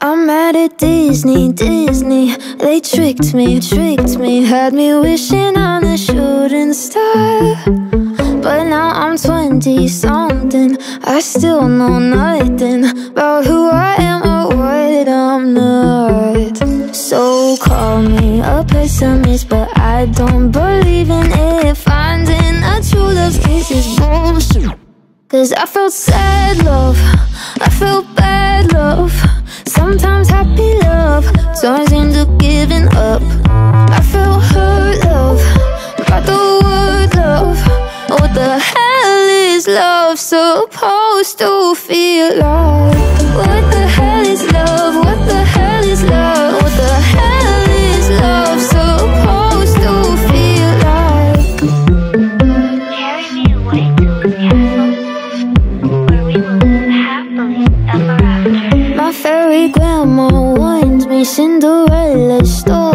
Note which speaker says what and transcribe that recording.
Speaker 1: I'm mad at Disney, Disney. They tricked me, had me wishing on a shooting star. But now I'm 20-something, I still know nothing about who I am or what I'm not. So call me a pessimist, but I don't believe in it. Finding a true love's kiss is bullshit. Cause I felt sad love, I felt bad love, sometimes happy love turns into giving up. I felt hurt love, by the word love. What the hell is love supposed to feel like? What the hell is love? What the hell is love? What the hell is love supposed to feel like?
Speaker 2: Carry me away to a castle where we will live happily ever after.
Speaker 1: My fairy grandma warns me Cinderella story.